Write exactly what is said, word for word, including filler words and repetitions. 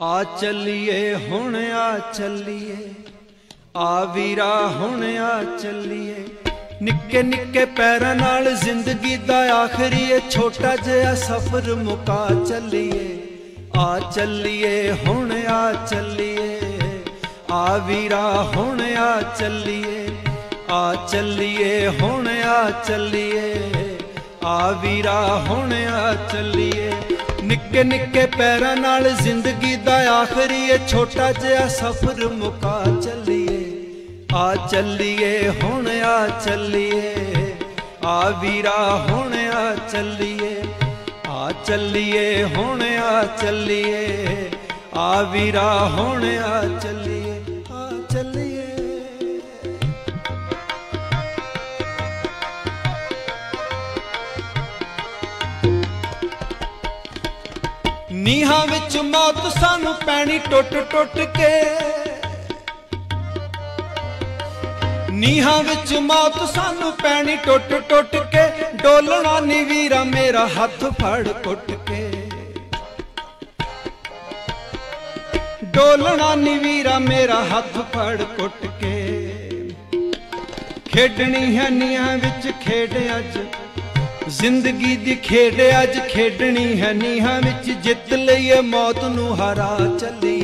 आ चलिए हुण आ चलिए आ वीरा हुण आ चलिए निक्के निक्के पैरां नाल जिंदगी दा आखरी छोटा जिहा सफर मुका चलिए आ चलिए हुण आ चलिए आ वीरा हुण आ चलिए आ चलिए हुण आ चलिए आ वीरा हुण आ चलिए निक्के निक्के पैरां नाल जिंदगी दा आखरी छोटा जिहा सफर मुका चलिए आ चलिए हुण आ चलिए आ वीरा हुण आ चलिए आ चलिए हुण आ चलिए आ वीरा हुण आ चलिए आ चलिए। नीहां विच मौत सानू पैनी टुट टुट के नीहां विच मौत सानू पैनी टुट टुट के डोलना नी वीरा मेरा हथ फड़ कुट के डोलना नी वीरा मेरा हथ फड़ कुट के खेडनी है नीहां विच खेड अज जिंदगी दी खेड अज खेडनी है नीहां विच जित लईए मौत नू हरा चलिए